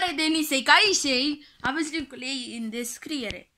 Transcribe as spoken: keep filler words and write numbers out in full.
promovare Denisei Caisei. Aveți linkul ei în descriere.